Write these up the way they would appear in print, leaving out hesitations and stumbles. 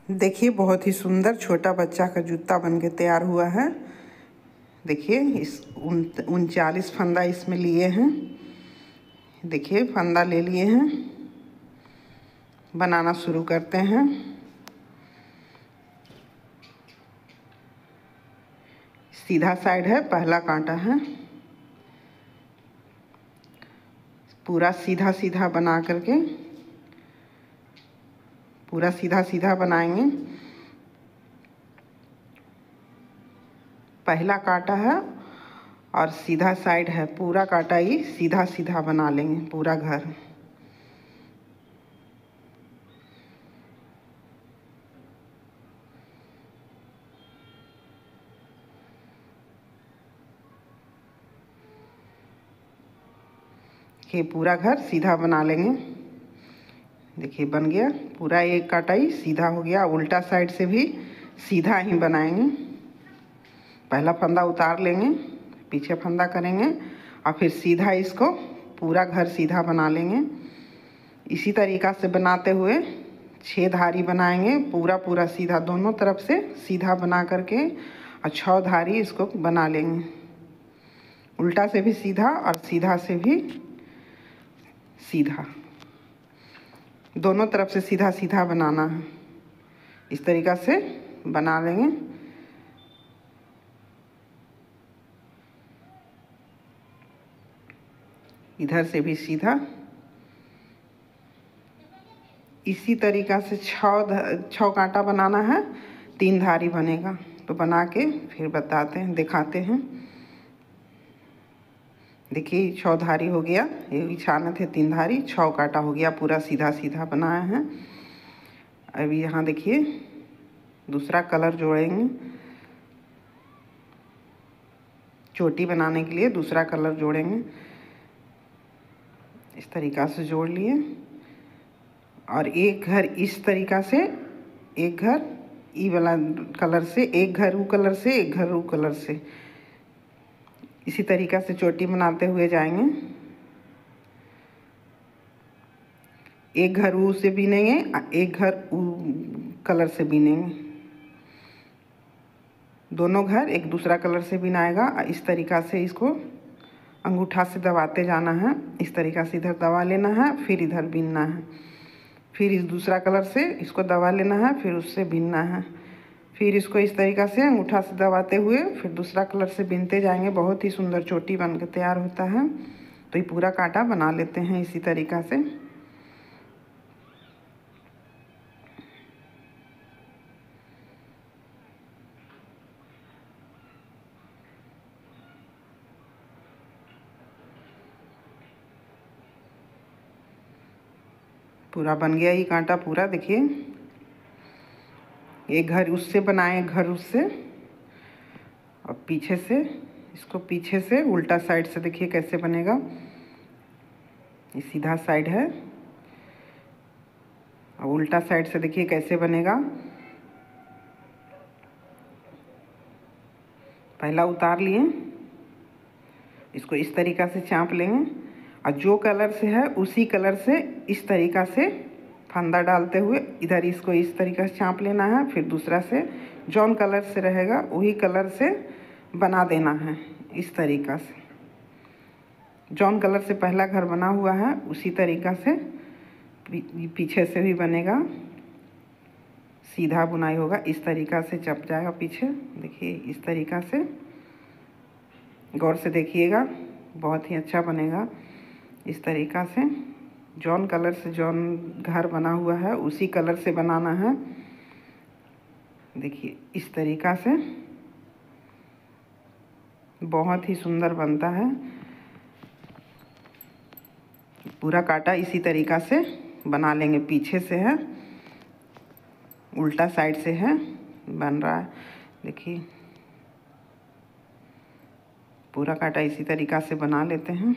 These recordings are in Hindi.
देखिए बहुत ही सुंदर छोटा बच्चा का जूता बनके तैयार हुआ है। देखिए इस 39 फंदा इसमें लिए हैं। देखिए फंदा ले लिए हैं, बनाना शुरू करते हैं। सीधा साइड है, पहला कांटा है। पूरा सीधा सीधा बना करके पूरा सीधा सीधा बनाएंगे। पहला कांटा है और सीधा साइड है, पूरा कांटा ही सीधा सीधा बना लेंगे पूरा घर। ये पूरा घर सीधा बना लेंगे। देखिए बन गया पूरा, एक कांटा ही सीधा हो गया। उल्टा साइड से भी सीधा ही बनाएंगे। पहला फंदा उतार लेंगे, पीछे फंदा करेंगे और फिर सीधा इसको पूरा घर सीधा बना लेंगे। इसी तरीक़ा से बनाते हुए 6 धारी बनाएंगे, पूरा पूरा सीधा दोनों तरफ से सीधा बना करके और 6 धारी इसको बना लेंगे। उल्टा से भी सीधा और सीधा से भी सीधा, दोनों तरफ से सीधा सीधा बनाना है। इस तरीक़ा से बना लेंगे। इधर से भी सीधा। इसी तरीक़ा से 6 कांटा बनाना है, 3 धारी बनेगा। तो बना के फिर बताते हैं, दिखाते हैं। देखिए 6 धारी हो गया, ये बिछाने थे 3 धारी, 6 कांटा हो गया, पूरा सीधा सीधा बनाया है। अभी यहाँ देखिए दूसरा कलर जोड़ेंगे। चोटी बनाने के लिए दूसरा कलर जोड़ेंगे। इस तरीक़ा से जोड़ लिए और एक घर इस तरीक़ा से, एक घर ई वाला कलर से, एक घर वो कलर से, एक घर वो कलर से, इसी तरीक़ा से चोटी बनाते हुए जाएंगे। एक घर ऊ से बीनेंगे, एक घर ऊ कलर से बीनेंगे। दोनों घर एक दूसरा कलर से बिनाएगा। इस तरीक़ा से इसको अंगूठा से दबाते जाना है। इस तरीक़ा से इधर दबा लेना है, फिर इधर बीनना है। फिर इस दूसरा कलर से इसको दबा लेना है, फिर उससे बीनना है। फिर इसको इस तरीक़ा से अंगूठा से दबाते हुए फिर दूसरा कलर से बीनते जाएंगे। बहुत ही सुंदर चोटी बन के तैयार होता है। तो ये पूरा कांटा बना लेते हैं इसी तरीक़ा से। पूरा बन गया ये कांटा पूरा। देखिए एक घर उससे बनाए, एक घर उससे, और पीछे से इसको पीछे से उल्टा साइड से देखिए कैसे बनेगा। ये सीधा साइड है और उल्टा साइड से देखिए कैसे बनेगा। पहला उतार लिए, इसको इस तरीक़ा से चाँप लेंगे और जो कलर से है उसी कलर से इस तरीक़ा से फंदा डालते हुए इधर इसको इस तरीक़ा से चाँप लेना है। फिर दूसरा से जौन कलर से रहेगा वही कलर से बना देना है। इस तरीक़ा से जौन कलर से पहला घर बना हुआ है उसी तरीक़ा से पीछे से भी बनेगा, सीधा बुनाई होगा। इस तरीक़ा से चप जाएगा पीछे। देखिए इस तरीक़ा से गौर से देखिएगा, बहुत ही अच्छा बनेगा। इस तरीक़ा से जौन कलर से जौन घर बना हुआ है उसी कलर से बनाना है। देखिए इस तरीक़ा से बहुत ही सुंदर बनता है। पूरा कांटा इसी तरीक़ा से बना लेंगे। पीछे से है, उल्टा साइड से है, बन रहा है। देखिए पूरा कांटा इसी तरीक़ा से बना लेते हैं।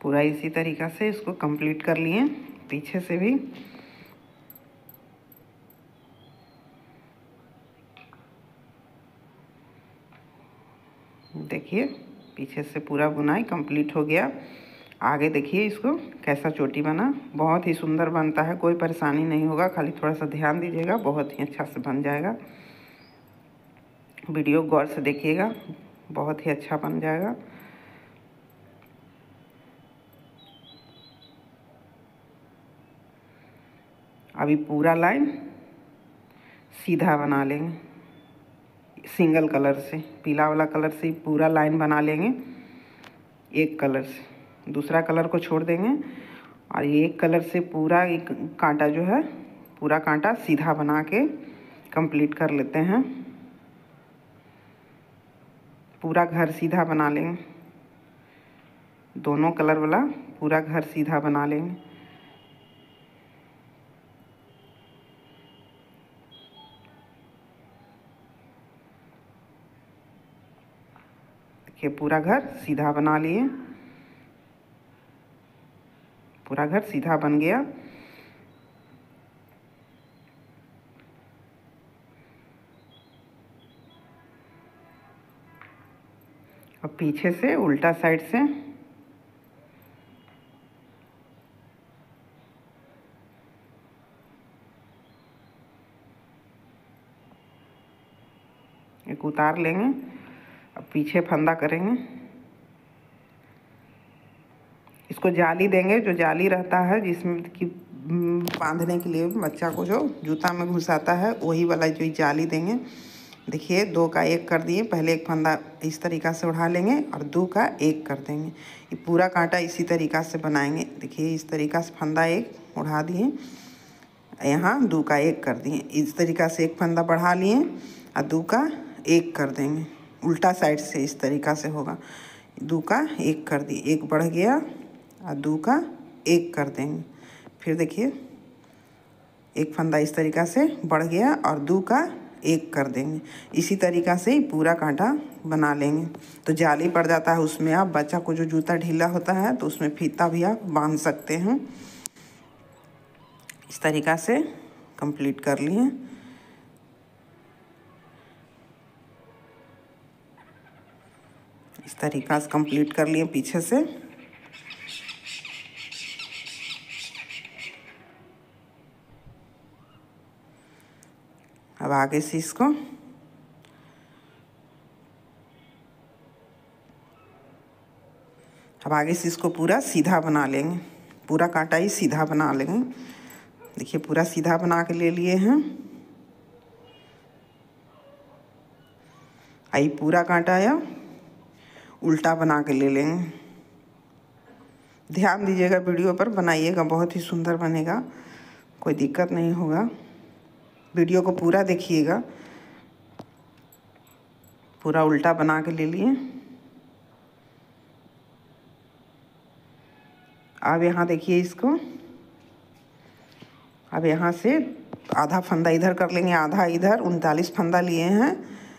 पूरा इसी तरीक़ा से इसको कंप्लीट कर लिए। पीछे से भी देखिए, पीछे से पूरा बुनाई कंप्लीट हो गया। आगे देखिए इसको कैसा चोटी बना, बहुत ही सुंदर बनता है, कोई परेशानी नहीं होगा, खाली थोड़ा सा ध्यान दीजिएगा, बहुत ही अच्छा से बन जाएगा। वीडियो गौर से देखिएगा, बहुत ही अच्छा बन जाएगा। अभी पूरा लाइन सीधा बना लेंगे, सिंगल कलर से, पीला वाला कलर से पूरा लाइन बना लेंगे एक कलर से, दूसरा कलर को छोड़ देंगे और ये एक कलर से पूरा एक कांटा जो है, पूरा कांटा सीधा बना के कंप्लीट कर लेते हैं। पूरा घर सीधा बना लेंगे, दोनों कलर वाला पूरा घर सीधा बना लेंगे। देखिए पूरा घर सीधा बना लिए, पूरा घर सीधा बन गया। अब पीछे से उल्टा साइड से एक उतार लेंगे। अब पीछे फंदा करेंगे, इसको जाली देंगे, जो जाली रहता है जिसमें कि बांधने के लिए बच्चा को जो जूता में घुसाता है, वही वाला जो जाली देंगे। देखिए 2 का 1 कर दिए, पहले एक फंदा इस तरीक़ा से उड़ा लेंगे और 2 का 1 कर देंगे। ये पूरा कांटा इसी तरीक़ा से बनाएंगे। देखिए इस तरीक़ा से फंदा 1 उड़ा दिए, यहाँ 2 का 1 कर दिए, इस तरीक़ा से एक फंदा बढ़ा लिए और 2 का 1 कर देंगे। उल्टा साइड से इस तरीक़ा से होगा, 2 का 1 कर दिए, 1 बढ़ गया और 2 का 1 कर देंगे। फिर देखिए एक फंदा इस तरीक़ा से बढ़ गया और 2 का 1 कर देंगे। इसी तरीक़ा से ही पूरा कांटा बना लेंगे। तो जाली पड़ जाता है उसमें, आप बच्चा को जो जूता ढीला होता है तो उसमें फीता भी आप बांध सकते हैं। इस तरीक़ा से कंप्लीट कर लिए। इस तरीक़ा से कंप्लीट कर लिए पीछे से। अब आगे से इसको पूरा सीधा बना लेंगे, पूरा कांटा ही सीधा बना लेंगे। देखिए पूरा सीधा बना के ले लिए हैं। आई पूरा कांटा या उल्टा बना के ले लेंगे। ध्यान दीजिएगा, वीडियो पर बनाइएगा, बहुत ही सुंदर बनेगा, कोई दिक्कत नहीं होगा। वीडियो को पूरा देखिएगा। पूरा उल्टा बना के ले लिए। अब यहाँ देखिए इसको, अब यहाँ से आधा फंदा इधर कर लेंगे, आधा इधर। 39 फंदा लिए हैं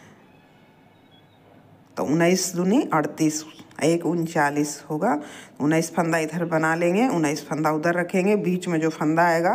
तो 19 दूनी 38, 1 39 होगा। 19 फंदा इधर बना लेंगे, 19 फंदा उधर रखेंगे। बीच में जो फंदा आएगा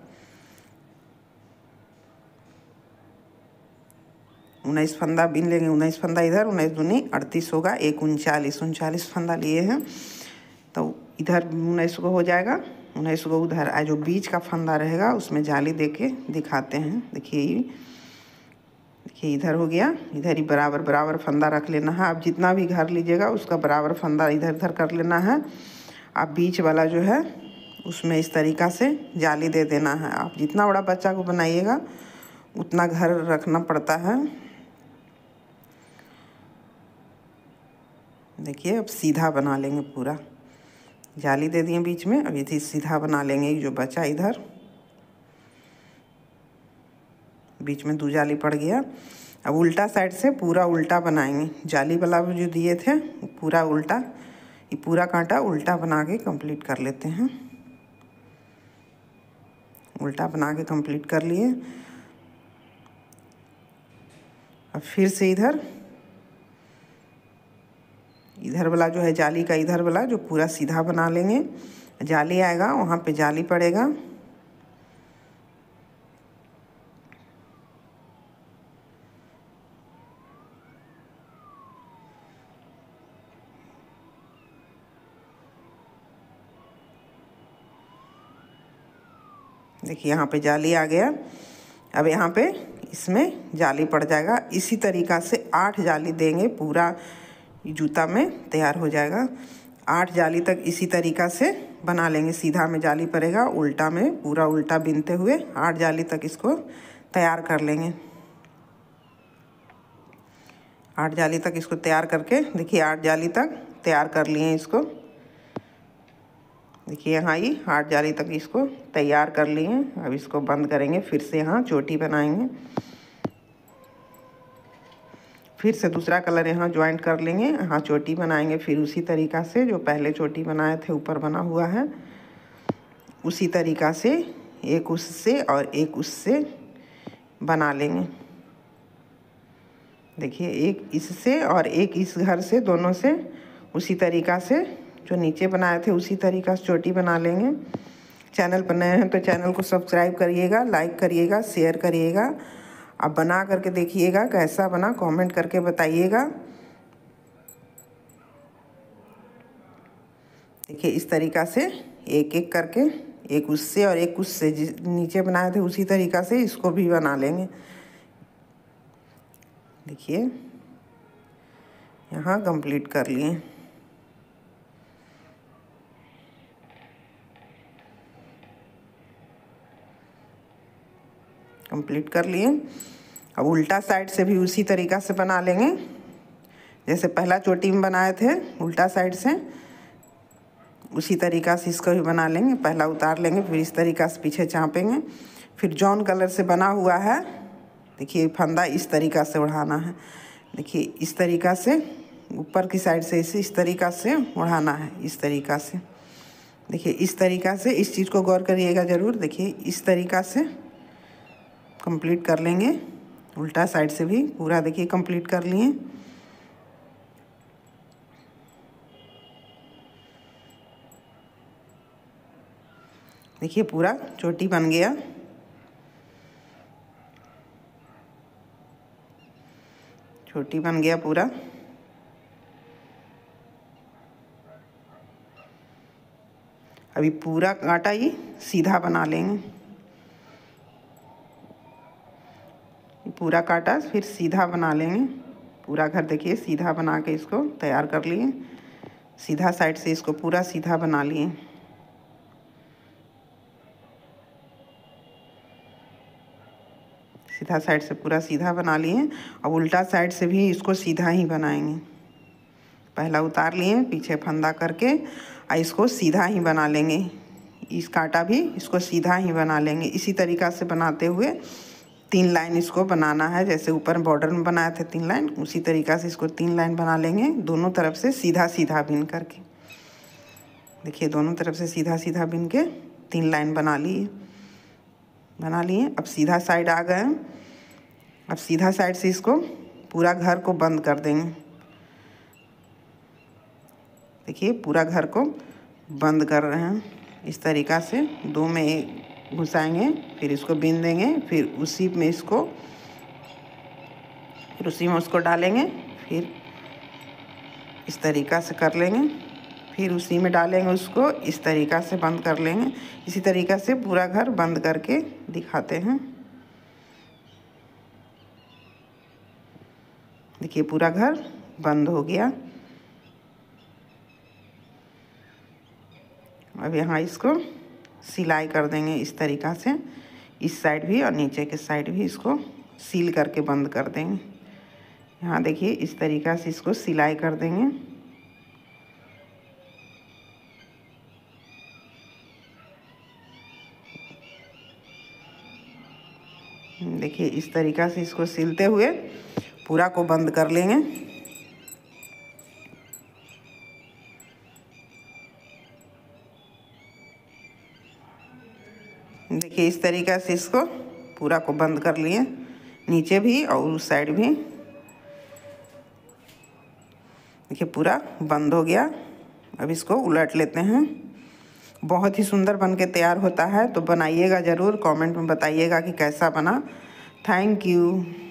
19 फंदा बीन लेंगे, 19 फंदा इधर, 19 दूनी 38 होगा, 1 39 फंदा लिए हैं तो इधर 19 को हो जाएगा, 19 को उधर। जो बीच का फंदा रहेगा उसमें जाली दे के दिखाते हैं। देखिए ये, देखिए इधर हो गया, इधर ही बराबर बराबर फंदा रख लेना है। आप जितना भी घर लीजिएगा उसका बराबर फंदा इधर उधर कर लेना है। आप बीच वाला जो है उसमें इस तरीक़ा से जाली दे देना है। आप जितना बड़ा बच्चा को बनाइएगा उतना घर रखना पड़ता है। देखिए अब सीधा बना लेंगे, पूरा जाली दे दिए बीच में। अब ये सीधा बना लेंगे। जो बचा इधर बीच में 2 जाली पड़ गया। अब उल्टा साइड से पूरा उल्टा बनाएंगे। जाली वाला जो दिए थे पूरा उल्टा, ये पूरा कांटा उल्टा बना के कंप्लीट कर लेते हैं। उल्टा बना के कंप्लीट कर लिए। अब फिर से इधर इधर वाला जो है जाली का, इधर वाला जो पूरा सीधा बना लेंगे। जाली आएगा वहाँ पे जाली पड़ेगा। देखिए यहाँ पे जाली आ गया। अब यहाँ पे इसमें जाली पड़ जाएगा। इसी तरीक़ा से 8 जाली देंगे, पूरा जूता में तैयार हो जाएगा। 8 जाली तक इसी तरीक़ा से बना लेंगे। सीधा में जाली पड़ेगा, उल्टा में पूरा उल्टा बिनते हुए 8 जाली तक इसको तैयार कर लेंगे। 8 जाली तक इसको तैयार करके देखिए 8 जाली तक तैयार कर लिए इसको। देखिए यहाँ ही 8 जाली तक इसको तैयार कर लिए। अब इसको बंद करेंगे, फिर से यहाँ चोटी बनाएंगे। फिर से दूसरा कलर यहाँ ज्वाइंट कर लेंगे, यहाँ चोटी बनाएंगे। फिर उसी तरीक़ा से जो पहले चोटी बनाए थे ऊपर बना हुआ है, उसी तरीक़ा से एक उससे और एक उससे बना लेंगे। देखिए एक इससे और एक इस घर से, दोनों से उसी तरीक़ा से जो नीचे बनाए थे उसी तरीक़ा से चोटी बना लेंगे। चैनल पर नए हैं तो चैनल को सब्सक्राइब करिएगा, लाइक करिएगा, शेयर करिएगा। अब बना करके देखिएगा कैसा बना, कमेंट करके बताइएगा। देखिए इस तरीक़ा से एक एक करके, एक उससे और एक उससे नीचे बनाए थे उसी तरीक़ा से इसको भी बना लेंगे। देखिए यहाँ कंप्लीट कर लिए। कंप्लीट कर लिए। अब उल्टा साइड से भी उसी तरीक़ा से बना लेंगे जैसे पहला चोटी में बनाए थे। उल्टा साइड से उसी तरीक़ा से इसको भी बना लेंगे। पहला उतार लेंगे, फिर इस तरीक़ा से पीछे चापेंगे। फिर जॉन कलर से बना हुआ है, देखिए फंदा इस तरीक़ा से उड़ाना है। देखिए इस तरीक़ा से ऊपर की साइड से इस तरीक़ा से उड़ाना है, इस तरीक़ा से। देखिए इस तरीक़ा से, इस चीज़ को गौर करिएगा ज़रूर। देखिए इस तरीक़ा से कंप्लीट कर लेंगे। उल्टा साइड से भी पूरा देखिए कंप्लीट कर लिए। देखिए पूरा चोटी बन गया। चोटी बन गया पूरा। अभी पूरा कांटा ही सीधा बना लेंगे। पूरा काटा फिर सीधा बना लेंगे। पूरा घर देखिए सीधा बना के इसको तैयार कर लिए। सीधा साइड से इसको पूरा सीधा बना लिए। सीधा साइड से पूरा सीधा बना लिए। अब उल्टा साइड से भी इसको सीधा ही बनाएंगे। पहला उतार लिए, पीछे फंदा करके और इसको सीधा ही बना लेंगे। इस कांटा भी इसको सीधा ही बना लेंगे। इसी तरीक़ा से बनाते हुए 3 लाइन इसको बनाना है। जैसे ऊपर बॉर्डर में बनाए थे 3 लाइन, उसी तरीक़ा से इसको 3 लाइन बना लेंगे, दोनों तरफ से सीधा सीधा बिन करके। देखिए दोनों तरफ से सीधा सीधा बिन के 3 लाइन बना लिए। अब सीधा साइड आ गए। अब सीधा साइड से इसको पूरा घर को बंद कर देंगे। देखिए पूरा घर को बंद कर रहे हैं इस तरीक़ा से। 2 में एक घुसाएंगे, फिर इसको बिन देंगे, फिर उसी में उसको डालेंगे, फिर इस तरीक़ा से कर लेंगे, फिर उसी में डालेंगे उसको, इस तरीक़ा से बंद कर लेंगे। इसी तरीक़ा से पूरा घर बंद करके दिखाते हैं। देखिए पूरा घर बंद हो गया। अब यहाँ इसको सिलाई कर देंगे इस तरीक़ा से। इस साइड भी और नीचे के साइड भी इसको सील करके बंद कर देंगे। यहाँ देखिए इस तरीक़ा से इसको सिलाई कर देंगे। देखिए इस तरीक़ा से इसको सिलते हुए पूरा को बंद कर लेंगे। देखिए इस तरीक़ा से इसको पूरा को बंद कर लिए, नीचे भी और उस साइड भी। देखिए पूरा बंद हो गया। अब इसको उलट लेते हैं। बहुत ही सुंदर बन के तैयार होता है, तो बनाइएगा ज़रूर, कमेंट में बताइएगा कि कैसा बना। Thank you.